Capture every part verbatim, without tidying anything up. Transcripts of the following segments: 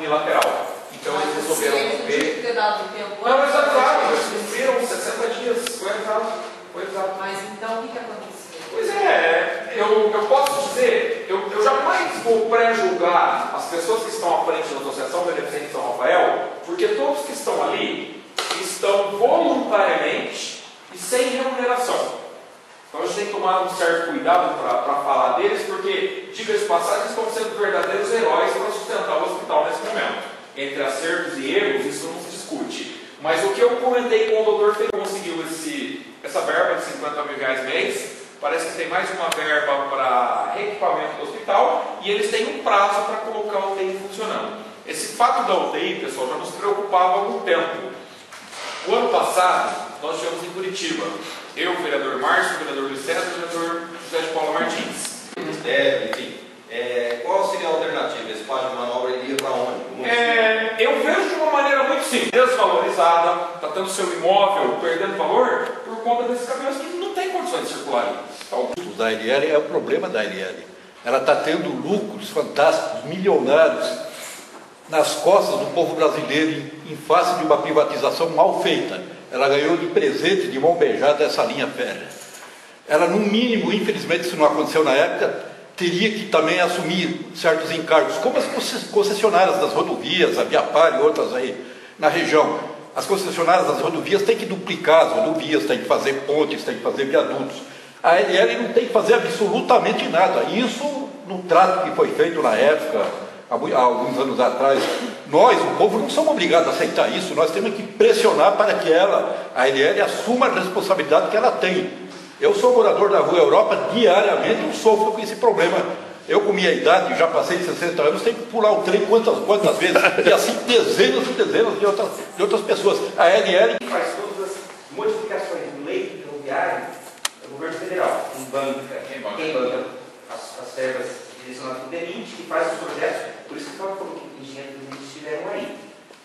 unilateral. Então mas eles resolveram romper. ter dado tempo. Não, mas é claro, eles cumpriram sessenta dias, foi exato, foi exato. Mas então o que, que aconteceu? Pois é, eu, eu posso dizer, eu, eu jamais vou pré-julgar as pessoas que estão à frente da Associação Beneficente São Rafael, porque todos que estão ali estão voluntariamente e sem remuneração. Então a gente tem que tomar um certo cuidado para falar deles, porque, diga-se de passagem, estão sendo verdadeiros heróis para sustentar o hospital nesse momento. Entre acertos e erros, isso não se discute. Mas o que eu comentei com o doutor Fê, conseguiu esse, essa verba de cinquenta mil reais mês, parece que tem mais uma verba para reequipamento do hospital, e eles têm um prazo para colocar a U T I funcionando. Esse fato da U T I, pessoal, já nos preocupava há algum tempo. O ano passado, nós estivemos em Curitiba. Eu, o vereador Márcio, o vereador Luiz César e o vereador José de Paula Martins. É, enfim, é, qual seria a alternativa? Esse espaço de manobra iria para onde? É, eu vejo de uma maneira muito simples. Desvalorizada, está tendo seu imóvel perdendo valor por conta desses caminhões que não tem condições de circular ali. Então, da L L é o problema da L L. Ela está tendo lucros fantásticos, milionários, nas costas do povo brasileiro, em, em face de uma privatização mal feita. Ela ganhou de presente, de mão beijada, essa linha férrea. Ela, no mínimo, infelizmente, isso não aconteceu na época, teria que também assumir certos encargos, como as concessionárias das rodovias, a Viapar e outras aí na região. As concessionárias das rodovias têm que duplicar as rodovias, têm que fazer pontes, têm que fazer viadutos. A L L não tem que fazer absolutamente nada. Isso, no trato que foi feito na época, há alguns anos atrás, nós, o povo, não somos obrigados a aceitar isso. Nós temos que pressionar para que ela, a L L, assuma a responsabilidade que ela tem. Eu sou morador da Rua Europa, diariamente eu sofro com esse problema. Eu, com minha idade, já passei de sessenta anos, tenho que pular o trem quantas, quantas vezes, e assim dezenas e dezenas de outras, de outras pessoas. A L L faz todas as modificações no leito ferroviário é o governo federal, em banca, quem banca, quem banca as, as verbas direcionadas do D vinte, que faz os projetos, por isso que eu falou que os engenheiros do estiveram aí.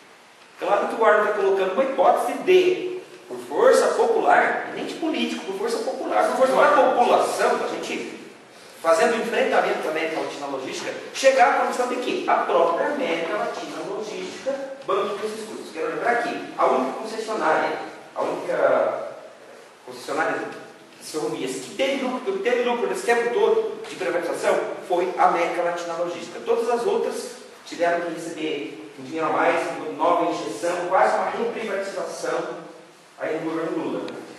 Claro que o guarda está colocando uma hipótese de, por força popular, nem de político, por força popular, por força da população, a gente fazendo enfrentamento da América Latina Logística, chegar à condição de que a própria América Latina Logística banque esses custos. Quero lembrar aqui, a única concessionária, a única concessionária das ferrovias que teve lucro, que teve lucro nesse tempo todo de privatização foi a América Latina Logística. Todas as outras tiveram que receber um dinheiro a mais, uma nova injeção, quase uma reprivatização aí no governo Lula.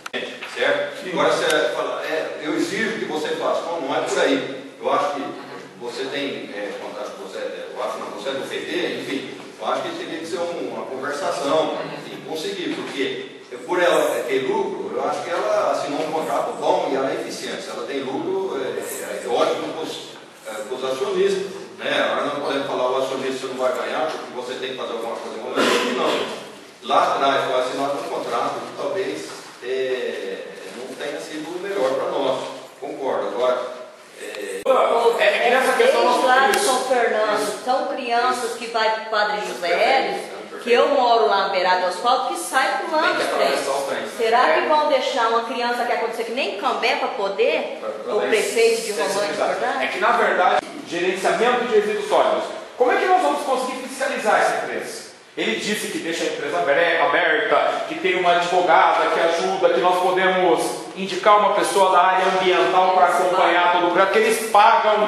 Certo? Sim. Agora você fala, é, eu exijo que você faça. Não, não é por aí. Eu acho que você tem é, contato, você, eu acho que você é do P T, enfim, eu acho que teria que ser um, uma conversação, enfim, conseguir, porque por ela ter lucro, eu acho que ela assinou um contrato bom e ela é eficiente. Se ela tem lucro, é, é ótimo para os, é, os acionistas. Né? Agora não podemos falar o acionista não vai ganhar porque você tem que fazer alguma coisa com ele. Não. Lá atrás foi assinado um contrato que talvez É, não tenha sido o melhor para nós, concordo. Agora, é, é, é que nessa questão desde lá de isso, São Fernando, isso, são crianças isso. que vai para o Padre José Hélio, é, que eu moro lá na beirada do asfalto, que sai pulando os trens. Será que vão deixar uma criança que acontecer que nem Cambé para poder, o prefeito de România, é que na verdade, gerenciamento de resíduos sólidos, como é que nós vamos conseguir fiscalizar essa empresa? Ele disse que deixa a empresa aberta, que tem uma advogada que ajuda, que nós podemos indicar uma pessoa da área ambiental para acompanhar todo o projeto, que eles pagam.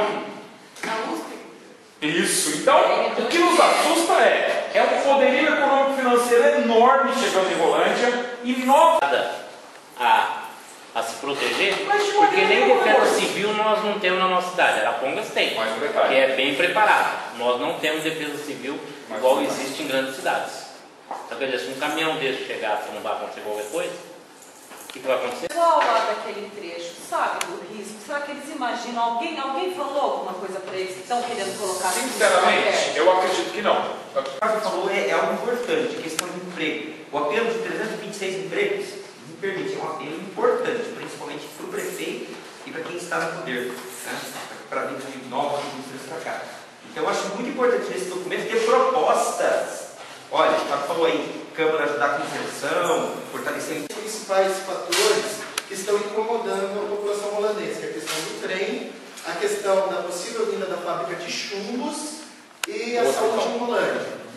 Isso. Então, o que nos assusta é, é um poderio econômico financeiro enorme chegando em Rolândia e nós... A, a se proteger, porque nem defesa civil nós não temos na nossa cidade. Arapongas tem, que é bem preparado. Nós não temos defesa civil igual existe em grandes cidades. Então, quer dizer, se um caminhão desse chegar, se não vai acontecer qualquer coisa, o que, que vai acontecer? O pessoal lá daquele trecho sabe do risco? Será que eles imaginam? Alguém, alguém falou alguma coisa para eles que estão querendo colocar? Sinceramente, eu acredito que não. O que você falou é, é algo importante, a questão do emprego. O apelo de trezentos e vinte e seis empregos, me permite, é um apelo importante, principalmente para o prefeito e para quem está no poder, né? Para vir de novas indústrias para cá. Então, eu acho muito importante nesse documento ter propostas. Olha, o falou aí, Câmara ajudar com inserção, fortalecer... Os principais fatores que estão incomodando a população holandesa, que é a questão do trem, a questão da possível vinda da fábrica de chumbos e a saúde em Rolândia.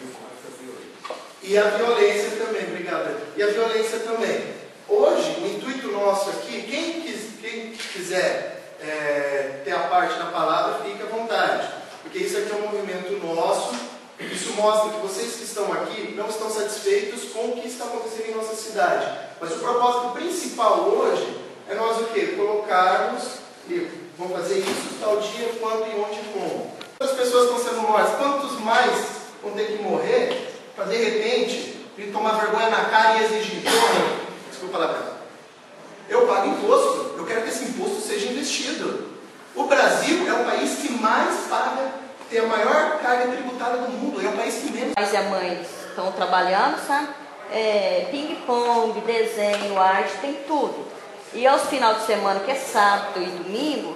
E a violência também, obrigado. E a violência também. Hoje, o intuito nosso aqui, quem, quis, quem quiser é, ter a parte da palavra, fique à vontade. Porque isso aqui é um movimento nosso. Isso mostra que vocês que estão aqui não estão satisfeitos com o que está acontecendo em nossa cidade. Mas o propósito principal hoje é nós o quê? Colocarmos, e vamos fazer isso tal dia, quando e onde e como. As pessoas estão sendo mortas, quantos mais vão ter que morrer para de repente vir tomar vergonha na cara e exigir? Desculpa a palavra. Eu pago imposto, eu quero que esse imposto seja investido. O Brasil é o país que mais paga, tem a maior carga tributária do mundo, é o país que menos. Pais e a mãe estão trabalhando, sabe? É, ping-pong, desenho, arte, tem tudo. E aos final de semana, que é sábado e domingo,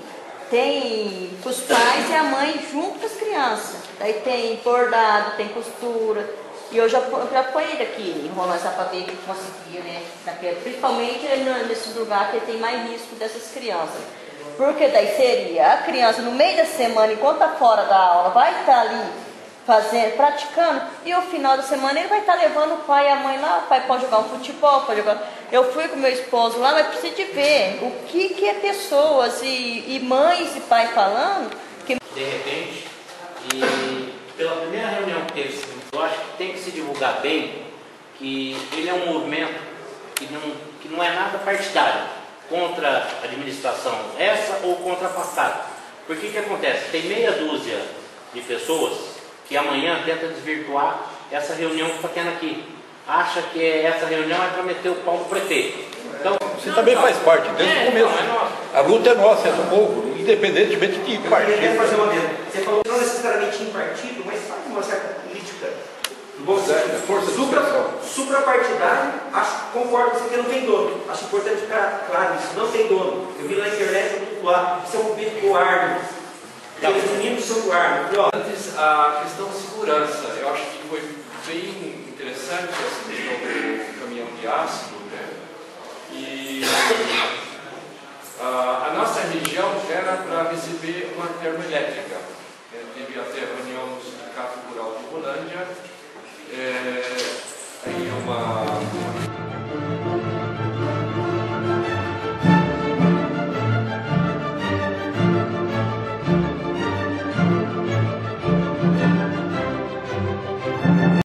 tem os pais e a mãe junto com as crianças. Daí tem bordado, tem costura. E eu já, já apanhei daqui, enrolando essa para ver que conseguia, né? Daquele, principalmente nesse lugar que tem mais risco dessas crianças. Porque daí seria a criança no meio da semana, enquanto está fora da aula, vai estar ali fazendo, praticando, e no final da semana ele vai estar levando o pai e a mãe lá. O pai pode jogar um futebol, pode jogar. Eu fui com meu esposo lá, mas precisa de ver o que, que é pessoas e, e mães e pai falando. Que... De repente, e pela primeira reunião que teve, eu acho que tem que se divulgar bem que ele é um movimento que não, que não é nada partidário, contra a administração essa ou contra a passada. Porque o que acontece? Tem meia dúzia de pessoas que amanhã tenta desvirtuar essa reunião que está tendo aqui. Acha que essa reunião é para meter o pau no prefeito. Então, você também faz parte, desde o começo. A luta é nossa, é do povo, independentemente de partido. Eu queria fazer uma vez. Você falou não necessariamente em partido, mas faz uma certa política. Força de supra, suprapartidário, acho, concordo com você que não tem dono. Acho importante ficar claro isso, não tem dono. Eu vi na internet, eu vou lá, isso é um movimento do Arno. Os meninos são do Arno. Antes, a questão de segurança, eu acho que foi bem interessante essa questão do caminhão de ácido, né? E a, a nossa região era para receber uma termoelétrica. Teve até